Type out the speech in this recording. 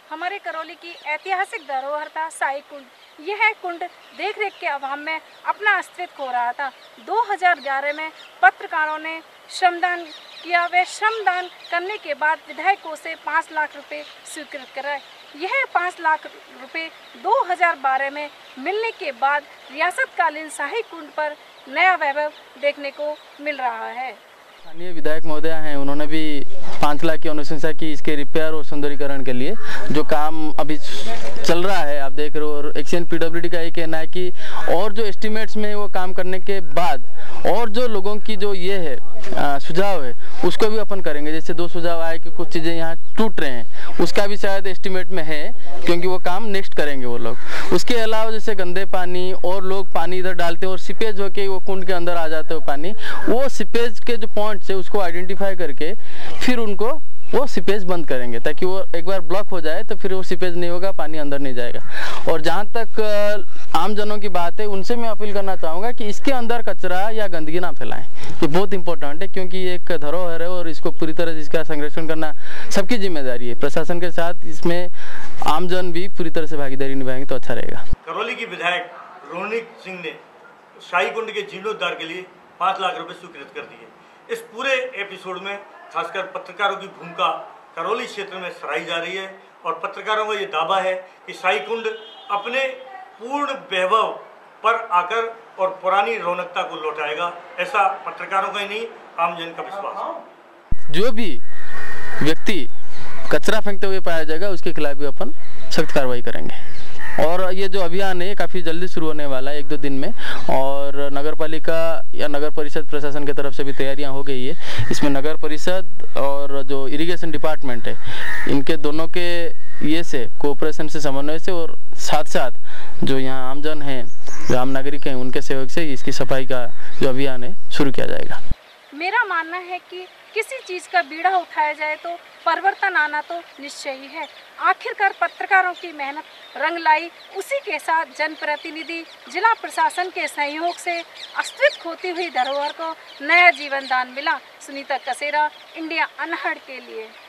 हमारे करौली की ऐतिहासिक धरोहर था शाही कुंड। यह कुंड देखरेख के अभाव में अपना अस्तित्व खो रहा था। 2011 में पत्रकारों ने श्रमदान किया। वे श्रमदान करने के बाद विधायकों से 5 लाख रुपए स्वीकृत कराए। यह 5 लाख रुपए 2012 में मिलने के बाद रियासतकालीन शाही कुंड पर नया वैभव देखने को मिल रहा है। स्थानीय विधायक महोदय हैं, उन्होंने भी 5 लाख की अनुशंसा की इसके रिपेयर और सौंदर्यीकरण के लिए, जो काम अभी चल रहा है आप देख रहे हो। और एक्शन पीडब्ल्यूडी का ये कहना है कि और जो एस्टिमेट्स में वो काम करने के बाद और जो लोगों की जो ये है सुझाव है उसको भी अपन करेंगे। जैसे 2 सुझाव आए कि कुछ चीज़ें यहाँ टूट रहे हैं, उसका भी शायद एस्टिमेट में है, क्योंकि वो काम नेक्स्ट करेंगे वो लोग। उसके अलावा जैसे गंदे पानी और लोग पानी इधर डालते हैं और सिपेज होके वो कुंड के अंदर आ जाते हो पानी, वो सिपेज के जो पॉइंट्स है उसको आइडेंटिफाई करके फिर उनको वो सिपेज बंद करेंगे, ताकि वो एक बार ब्लॉक हो जाए तो फिर वो सिपेज नहीं होगा, पानी अंदर नहीं जाएगा। और जहाँ तक आम जनों की बात है, उनसे मैं अपील करना चाहूँगा कि इसके अंदर कचरा या गंदगी ना फैलाएं। ये बहुत इंपॉर्टेंट है, क्योंकि ये एक धरोहर है और इसको पूरी तरह से इसका संरक्षण करना सबकी जिम्मेदारी है। प्रशासन के साथ इसमें आमजन भी पूरी तरह से भागीदारी निभाएंगे तो अच्छा रहेगा। करौली की विधायक रोहिणी सिंह ने शाही कुंड के जीर्णोद्धार के लिए 5 लाख रुपए स्वीकृत कर दिए। इस पूरे एपिसोड में खासकर पत्रकारों की भूमिका करौली क्षेत्र में सराही जा रही है और पत्रकारों का ये दावा है कि शाही कुंड अपने पूर्ण वैभव पर आकर और पुरानी रौनकता को लौटाएगा। ऐसा पत्रकारों का ही नहीं, आमजन का विश्वास है। जो भी व्यक्ति कचरा फेंकते हुए पाया जाएगा उसके खिलाफ भी अपन सख्त कार्रवाई करेंगे। और ये जो अभियान है काफ़ी जल्दी शुरू होने वाला है, 1-2 दिन में। और नगर पालिका या नगर परिषद प्रशासन की तरफ से भी तैयारियां हो गई है। इसमें नगर परिषद और जो इरिगेशन डिपार्टमेंट है, इनके दोनों के ये से कोऑपरेशन से, समन्वय से, और साथ साथ जो यहाँ आमजन हैं, जो आम नागरिक हैं, उनके सहयोग से इसकी सफाई का जो अभियान है शुरू किया जाएगा। मेरा मानना है कि किसी चीज़ का बीड़ा उठाया जाए तो परिवर्तन आना तो निश्चय ही है। आखिरकार पत्रकारों की मेहनत रंग लाई। उसी के साथ जनप्रतिनिधि, जिला प्रशासन के सहयोग से अस्तित्व खोती हुई धरोहर को नया जीवन दान मिला। सुनीता कसेरा, इंडिया अनहड़ के लिए।